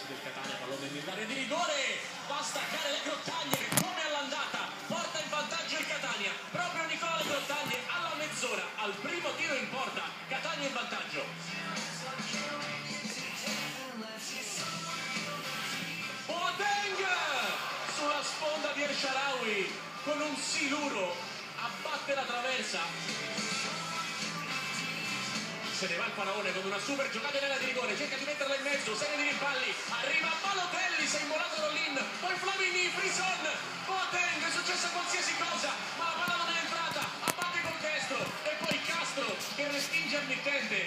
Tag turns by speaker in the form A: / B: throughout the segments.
A: difensa del Catania, pallone nell'area di rigore, va a staccare le Grottaglie che come all'andata porta in vantaggio il Catania. Proprio Nicola Le Grottaglie alla mezz'ora, al primo tiro in porta, Catania in vantaggio. Boateng sulla sponda di El Shaarawy con un siluro abbatte la traversa. Se ne va il Faraone con una super giocata in area di rigore, cerca di metterla in mezzo, serie di rimpalli, arriva Balotelli, si è immolato Rollin, poi Flamini, Frison, Boateng, è successa qualsiasi cosa, ma la palla non è entrata, abbatte col destro, e poi Castro che respinge al mittente.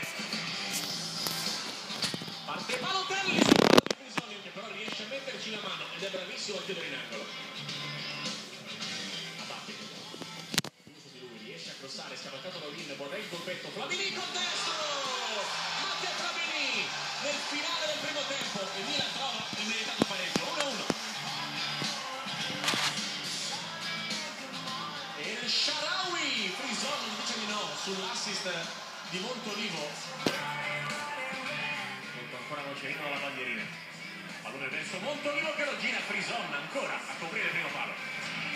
A: Parte Balotelli sul palo di Frison, che però riesce a metterci la mano ed è bravissimo a chiudere in angolo. Riesce a crossare, scavalcato da Rollin, vorrei il colpetto, Flamini col destro! Matteo Flamini nel finale del primo tempo, e Milan trova il meritato pareggio, 1-1. El Shaarawy, Frison dice di no sull'assist di Montolivo. Sotto ancora Nocerino dalla bandierina, pallone verso Montolivo che lo gira, Frison ancora a coprire il primo palo.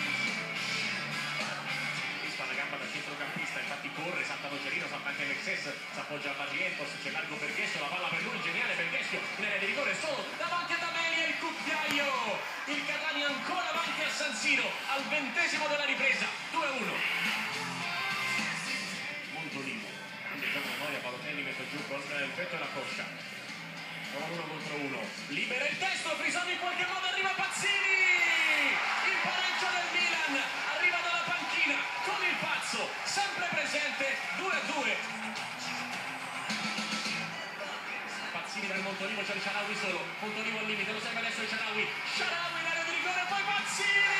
A: La gamba da centrocampista, infatti corre, salta Nocerino, salta anche Mexes, si appoggia a Barrientos, c'è largo Berghesio, la palla per lui, geniale Berghesio, in area di rigore solo, davanti a D'Amelia il cucchiaio, il Catania ancora avanti a San Siro, al 20° della ripresa, 2-1. Montolivo, grande gioco a memoria, Balotelli mette giù con il petto e la coscia, 1 contro 1, libera il destro, Frison in qualche modo arriva Pazzini, il pareggio del Milan, arriva dalla panchina con il pazzo, sempre presente, 2-2. Pazzini per Montolivo, c'è il Shaarawy solo, Montolivo al limite, lo serve adesso il Shaarawy in area di rigore, poi Pazzini!